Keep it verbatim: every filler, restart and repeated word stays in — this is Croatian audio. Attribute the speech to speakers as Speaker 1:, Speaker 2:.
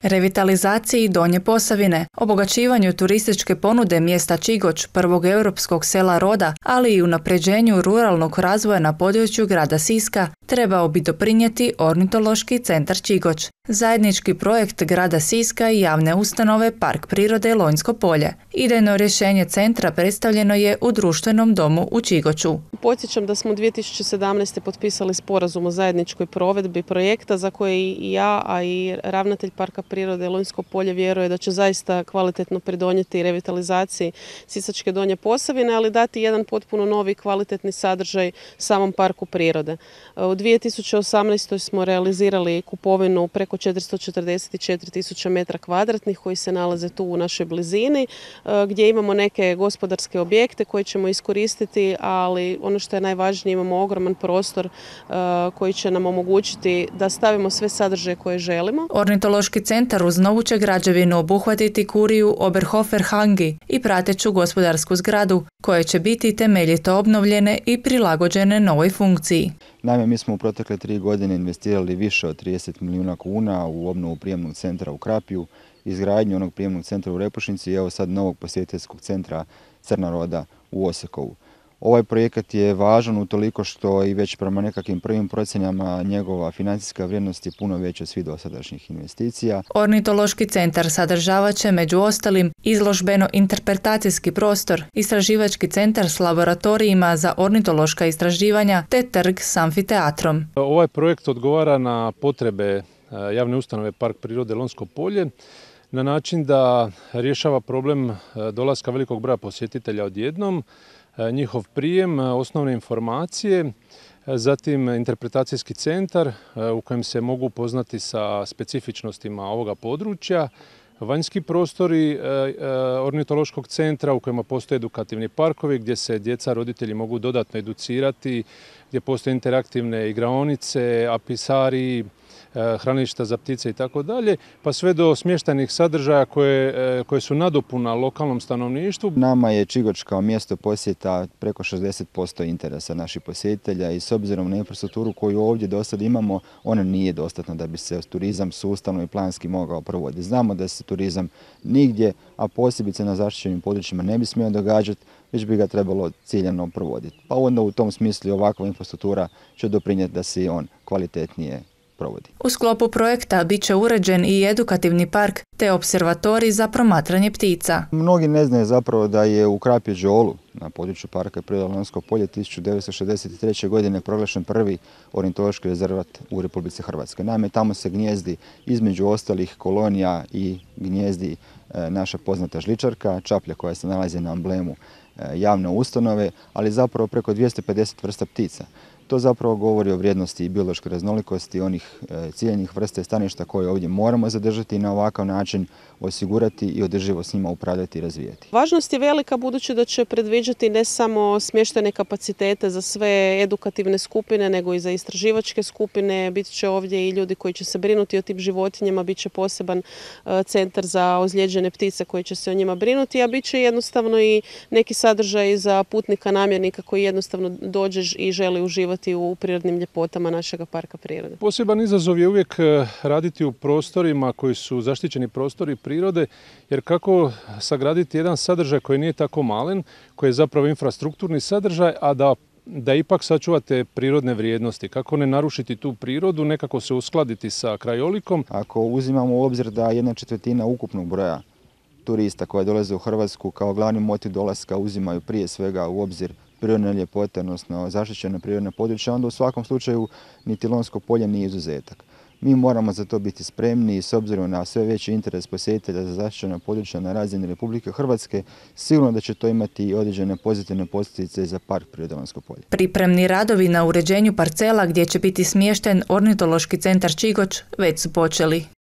Speaker 1: Revitalizaciji Donje Posavine, obogaćivanju turističke ponude mjesta Čigoč, prvog europskog sela roda, ali i unapređenju ruralnog razvoja na području grada Siska, trebao bi doprinijeti Ornitološki centar Čigoč, zajednički projekt grada Siska i javne ustanove Park prirode Lonjsko polje. Idejno rješenje centra predstavljeno je u društvenom domu u Čigoču.
Speaker 2: Podsjećam da smo dvije tisuće sedamnaeste. potpisali sporazum o zajedničkoj provedbi projekta za koje i ja, a i ravnatelj Parka prirode Lonjsko polje vjeruje da će zaista kvalitetno pridonijeti revitalizaciji Sisačke Donje Posavine, ali dati jedan potpuno novi kvalitetni sadržaj samom Parku prirode. U dvije tisuće osamnaestoj. smo realizirali kupovinu preko četiristo četrdeset četiri tisuće metara kvadratnih koji se nalaze tu u našoj blizini, gdje imamo neke gospodarske objekte koje ćemo iskoristiti, ali ono što je najvažnije, imamo ogroman prostor koji će nam omogućiti da stavimo sve sadržaje koje želimo.
Speaker 1: Ornitološki centar uz novu će građevinu obuhvatiti kuriju Oberhofer-Hangi i prateću gospodarsku zgradu, koje će biti temeljito obnovljene i prilagođene novoj funkciji.
Speaker 3: Naime, mi smo u protekle tri godine investirali više od trideset milijuna kuna u obnovu prijemnog centra u Krapju, izgradnju onog prijemnog centra u Repušnici i evo sad novog posjetiteljskog centra Crna Roda u Osekovu. Ovaj projekat je važan utoliko što i već prema nekakvim prvim procjenama njegova financijska vrijednost je puno veća od svih dosadašnjih investicija.
Speaker 1: Ornitološki centar sadržavat će među ostalim izložbeno-interpretacijski prostor, istraživački centar s laboratorijima za ornitološka istraživanja te trg s amfiteatrom.
Speaker 4: Ovaj projekt odgovara na potrebe javne ustanove Park prirode Lonjsko polje na način da rješava problem dolaska velikog broja posjetitelja odjednom, njihov prijem, osnovne informacije, zatim interpretacijski centar u kojem se mogu upoznati sa specifičnostima ovoga područja, vanjski prostori ornitološkog centra u kojima postoje edukativni parkovi gdje se djeca, roditelji mogu dodatno educirati, gdje postoje interaktivne igraonice, apisari, hranilišta za ptice i tako dalje, pa sve do smještajnih sadržaja koje, koje su nadopuna lokalnom stanovništvu.
Speaker 3: Nama je Čigoč kao mjesto posjeta preko šezdeset posto interesa naših posjetitelja i s obzirom na infrastrukturu koju ovdje do sad imamo, ona nije dostatna da bi se turizam sustavno i planski mogao provoditi. Znamo da se turizam nigdje, a posebice na zaštićenim područjima ne bi smio događati, već bi ga trebalo ciljano provoditi. Pa onda u tom smislu ovakva infrastruktura će doprinijeti da se on kvalitetnije provodi.
Speaker 1: U sklopu projekta bit će uređen i edukativni park te observatorij za promatranje ptica.
Speaker 3: Mnogi ne znaju zapravo da je u Krapje Đolu na području Parka prirode Lonjsko polje tisuću devetsto šezdeset treće. godine proglašen prvi ornitološki rezervat u Republici Hrvatskoj. Naime, tamo se gnijezdi između ostalih kolonija i gnijezdi naša poznata žličarka, čaplja koja se nalazi na amblemu javne ustanove, ali zapravo preko dvjesto pedeset vrsta ptica. To zapravo govori o vrijednosti i biološkoj raznolikosti onih ciljanih vrsta i staništa koje ovdje moramo zadržati i na ovakav način osigurati i održivo s njima upravljati i razvijati.
Speaker 2: Važnost je velika budući da će predviđati ne samo smještajne kapacitete za sve edukativne skupine, nego i za istraživačke skupine. Bit će ovdje i ljudi koji će se brinuti o tim životinjama, bit će poseban centar za ozlijeđene ptice koji će se o njima brinuti, a bit će jednostavno i neki sadržaj za putnika namjernika koji jednostavno dođe i želi uživati u prirodnim ljepotama našega parka prirode.
Speaker 4: Poseban izazov je uvijek raditi u prostorima koji su zaštićeni prostori prirode, jer kako sagraditi jedan sadržaj koji nije tako malen, koji je zapravo infrastrukturni sadržaj, a da da ipak sačuvate prirodne vrijednosti, kako ne narušiti tu prirodu, nekako se uskladiti sa krajolikom.
Speaker 3: Ako uzimamo u obzir da jedna četvrtina ukupnog broja turista koja dolaze u Hrvatsku kao glavni motiv dolaska uzimaju prije svega u obzir prirodne ljepote, odnosno zaštićene prirodne područja, onda u svakom slučaju niti Lonjsko polje nije izuzetak. Mi moramo za to biti spremni i s obzirom na sve veći interes posjetitelja za zaštićena područja na razini Republike Hrvatske, sigurno da će to imati i određene pozitivne posljedice za Park prirode Lonjsko polje.
Speaker 1: Pripremni radovi na uređenju parcela gdje će biti smješten Ornitološki centar Čigoč već su počeli.